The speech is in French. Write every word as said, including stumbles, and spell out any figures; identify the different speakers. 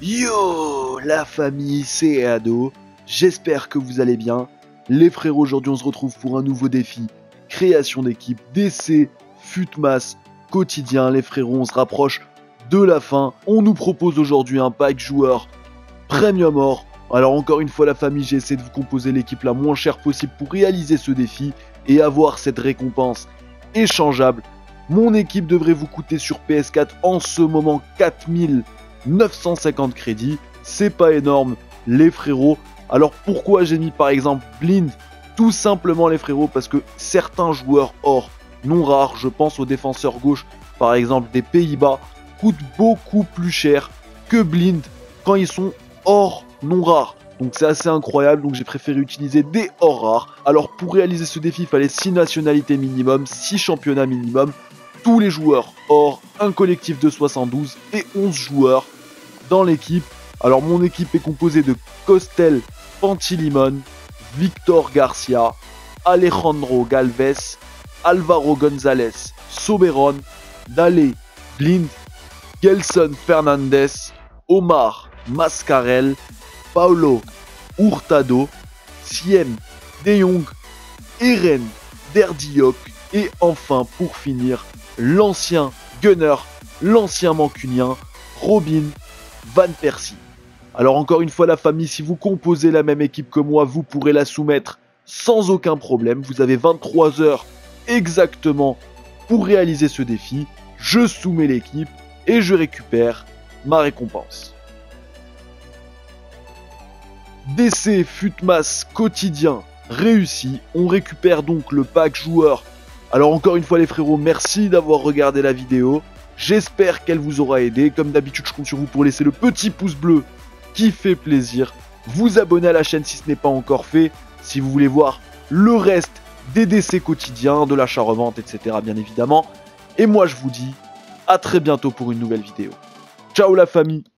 Speaker 1: Yo la famille, c'est Ado, j'espère que vous allez bien. Les frérots, aujourd'hui on se retrouve pour un nouveau défi, création d'équipe, D C, Futmas, quotidien. Les frérots, on se rapproche de la fin. On nous propose aujourd'hui un pack joueur Premium Or. Alors encore une fois la famille, j'ai essayé de vous composer l'équipe la moins chère possible pour réaliser ce défi et avoir cette récompense échangeable. Mon équipe devrait vous coûter sur P S quatre en ce moment quatre mille neuf cent cinquante crédits, c'est pas énorme les frérots. Alors pourquoi j'ai mis par exemple Blind? Tout simplement les frérots parce que certains joueurs or non rares, je pense aux défenseurs gauche par exemple des Pays-Bas, coûtent beaucoup plus cher que Blind quand ils sont or non rares. Donc c'est assez incroyable, donc j'ai préféré utiliser des or rares. Alors pour réaliser ce défi, il fallait six nationalités minimum, six championnats minimum. Tous les joueurs or, un collectif de soixante-douze et onze joueurs dans l'équipe. Alors mon équipe est composée de Costel Pantilimon, Victor Garcia, Alejandro Galvez, Alvaro González Soberon, Dale Blind, Gelson Fernandez, Omar Mascarel, Paulo Hurtado, Siem De Jong, Eren Derdiok et enfin pour finir l'ancien gunner, l'ancien mancunien, Robin Van Persie. Alors encore une fois la famille, si vous composez la même équipe que moi, vous pourrez la soumettre sans aucun problème. Vous avez vingt-trois heures exactement pour réaliser ce défi. Je soumets l'équipe et je récupère ma récompense. D C Futmas quotidien réussi. On récupère donc le pack joueur. Alors encore une fois les frérots, merci d'avoir regardé la vidéo. J'espère qu'elle vous aura aidé. Comme d'habitude, je compte sur vous pour laisser le petit pouce bleu qui fait plaisir. Vous abonner à la chaîne si ce n'est pas encore fait. Si vous voulez voir le reste des D C quotidiens, de l'achat-revente, et cetera bien évidemment. Et moi je vous dis à très bientôt pour une nouvelle vidéo. Ciao la famille!